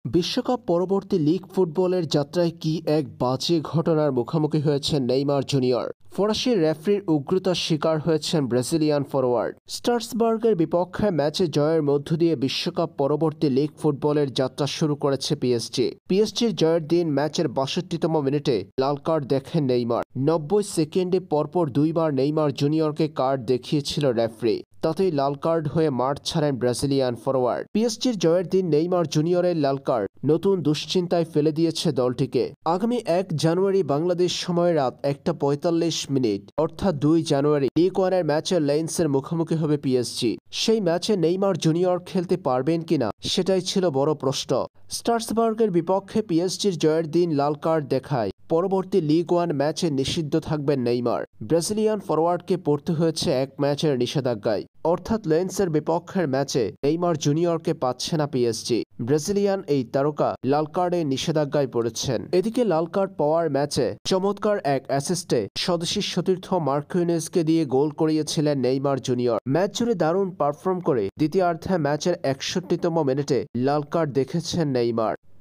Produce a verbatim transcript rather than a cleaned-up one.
বিশ্বকাপ পরবর্তী লিগ ফুটবলের যাত্রায় কি এক বাজে ঘটনার মুখোমুখি হয়েছেন নেইমার জুনিয়র। ফরাসি রেফারির উগ্রতার শিকার হয়েছেন ব্রাজিলিয়ান ফরোয়ার্ড। স্ট্রাসবার্গের বিপক্ষে ম্যাচে জয়ের মধ্য দিয়ে বিশ্বকাপ পরবর্তী লিগ ফুটবলের যাত্রা শুরু করেছে পিএসজি। পিএসজির জয়ের দিন ম্যাচের বাষট্টিতম মিনিটে লাল কার্ড দেখেন নেইমার। নব্বই সেকেন্ডে পরপর দুইবার নেইমার জুনিয়রকে কার্ড দেখিয়েছিল রেফারি। তাতেই লাল কার্ড হয়ে মাঠ ছাড়েন ব্রাজিলিয়ান ফরোয়ার্ড। পিএসজির জয়ের দিন নেইমার জুনিয়রের লাল কার্ড নতুন দুশ্চিন্তায় ফেলে দিয়েছে দলটিকে। আগামী এক জানুয়ারি বাংলাদেশ সময় রাত একটা পঁয়তাল্লিশ মিনিট অর্থাৎ দুই জানুয়ারি লিগ ওয়ানের ম্যাচে লেন্সের মুখোমুখি হবে পিএসজি। সেই ম্যাচে নেইমার জুনিয়র খেলতে পারবেন কিনা সেটাই ছিল বড় প্রশ্ন। স্ট্রাসবার্গের বিপক্ষে পিএসজির জয়ের দিন লাল কার্ড দেখায় পরবর্তী লিগ ওয়ান ম্যাচে নিষিদ্ধ থাকবেন নেইমার। ব্রাজিলিয়ান ফরোয়ার্ডকে পড়তে হয়েছে এক ম্যাচের নিষেধাজ্ঞায়, অর্থাৎ লেন্সের বিপক্ষের ম্যাচে নেইমার জুনিয়রকে পাচ্ছে না পিএসজি। ব্রাজিলিয়ান এই তারকা লাল কার্ডে নিষেধাজ্ঞায় পড়েছেন। এদিকে লাল কার্ড পাওয়ার ম্যাচে চমৎকার এক অ্যাসিস্টে স্বদেশী সতীর্থ মার্কুইনেসকে দিয়ে গোল করিয়েছিলেন নেইমার জুনিয়র। ম্যাচ জুড়ে দারুণ পারফর্ম করে দ্বিতীয়ার্ধে ম্যাচের একষট্টিতম মিনিটে লাল কার্ড দেখেছেন নেইমার।